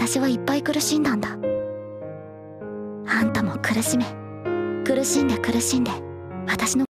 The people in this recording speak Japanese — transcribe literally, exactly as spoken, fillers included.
私はいっぱい苦しんだんだ。あんたも苦しめ。苦しんで苦しんで私の